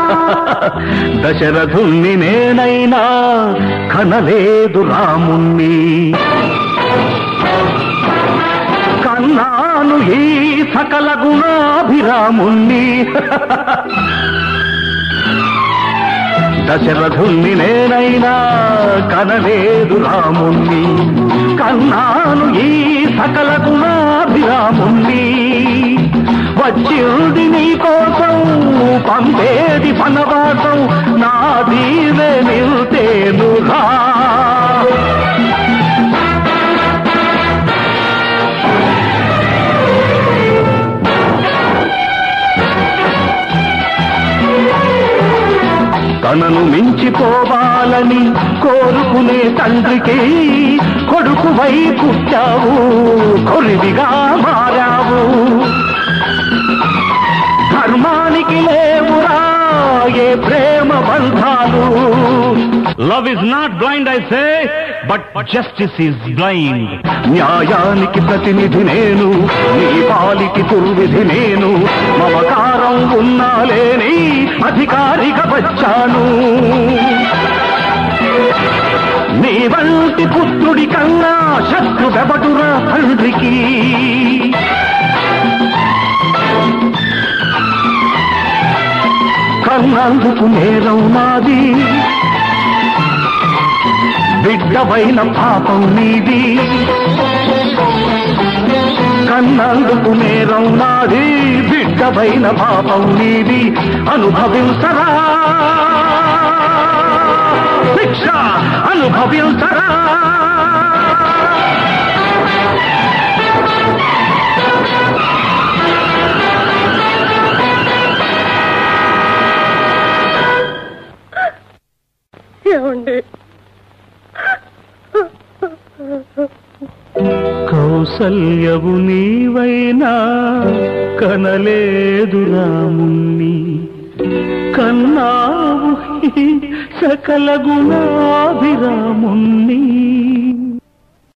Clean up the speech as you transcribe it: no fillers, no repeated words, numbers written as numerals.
దశరథుణ్ణి నేనైనా కనలేదు రాముణ్ణి, కన్నాను ఈ సకల గుణాభిరాముణ్ణి. దశరథుణ్ణి నేనైనా కనలేదు రాముణ్ణి, కన్నాను ఈ సకల గుణాభిరాముణ్ణి. వచ్చింది నీ కోసం పంపేది వనవాసం, నా దీవె నిల్తేనురా. తనను మించిపోవాలని కోరుకునే తండ్రికి కొడుకువై పుట్టావు, కొరివిగా మారావు. ధర్మానికి లేవురా ఏ ప్రేమ బంధాలు. Love is not blind I say, but justice is blind. న్యాయానికి ప్రతినిధి నేను, నీ పాలికి దుర్విధి నేను. మమకారం ఉన్నా లేని అధికారిగా వచ్చాను. నీ వంటి పుత్రుడి కన్నా శత్రువెవడురా తండ్రికి. కన్నందుకు నేరం నాది, బిడ్డవైన పాపం నీది. కన్నందుకు నేరం నాది, బిడ్డవైన పాపం నీది. అనుభవించరా శిక్ష, అనుభవించరా. ఏమండి, కౌసల్యవు నీవైనా కనలేదు రాముణ్ణి, కన్నావు సకల గుణాభిరాముణ్ణి.